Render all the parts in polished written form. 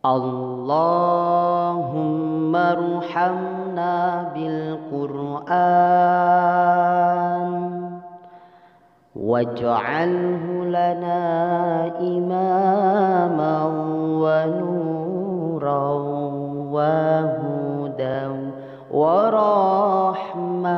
اللهم ارحمنا بالقرآن واجعله لنا إماما ونورا وهدى ورحمة.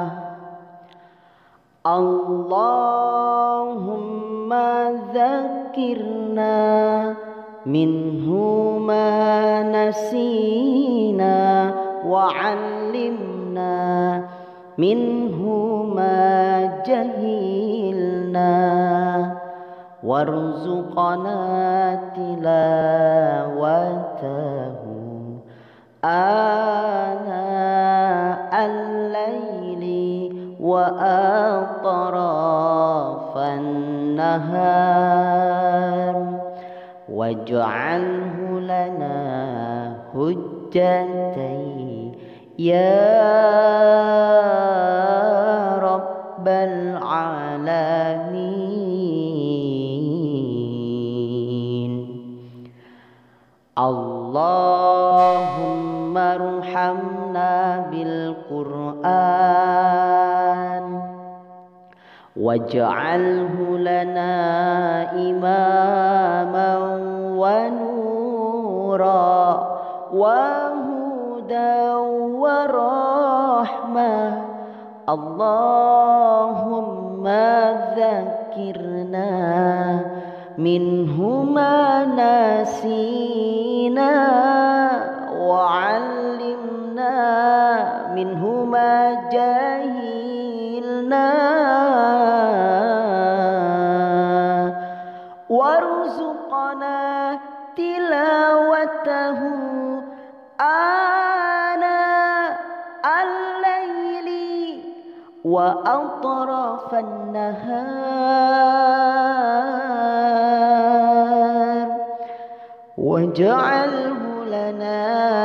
اللهم ذكرنا منه ما نسينا وعلمنا منه ما جهلنا وارزقنا تلاوته آناء الليل وأطراف النهار واجعله لنا حجتين يا رب العالمين. اللهم ارحمنا بالقرآن واجعله لنا إماما ونورا وهدى ورحمة. اللهم ذكرنا منه ما نسينا وعلمنا منه ما جهلنا وارزقنا تلاوته آناء الليل وأطراف النهار واجعله لنا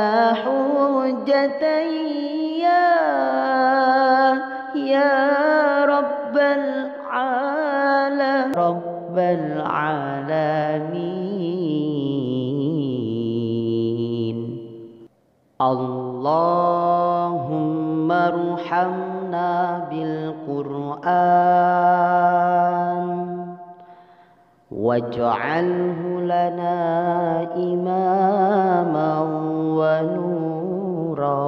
حجتين يا رب العالمين. اللهم ارحمنا بالقرآن واجعله لنا إماما ونورا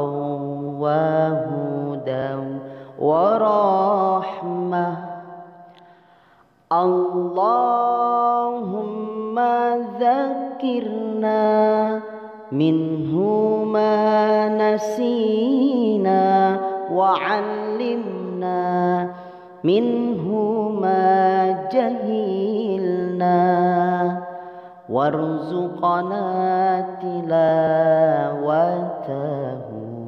وهدى ورحمة. اللهم ذكرنا منه ما نسينا وعلمنا منه ما جهلنا وارزقنا تلاوته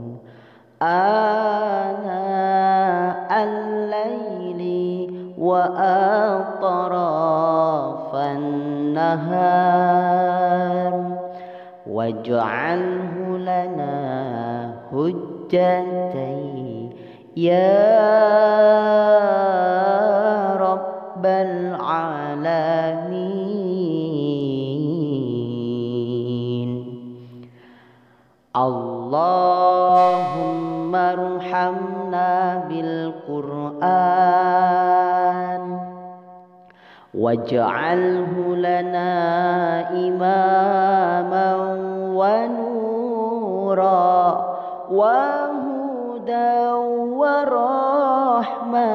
آناء الليل وأطراف النهار واجعله لنا حجتين يا رب العالمين. اللهم ارحمنا بالقرآن واجعله لنا إماما ونورا وهدى ورحمة.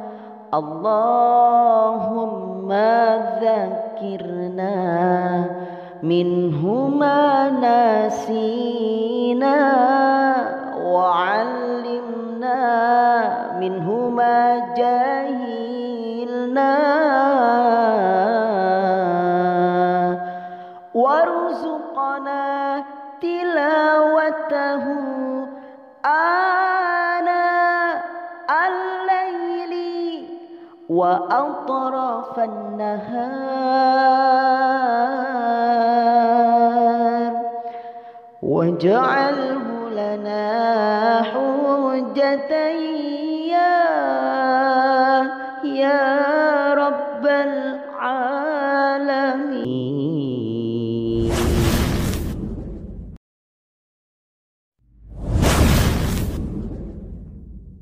اللهم ذكرنا منه ما نسينا وعلمنا منه ما جهلنا وارزقنا تلاوته آناء الليل وأطراف النهار واجعله لنا حجتين يا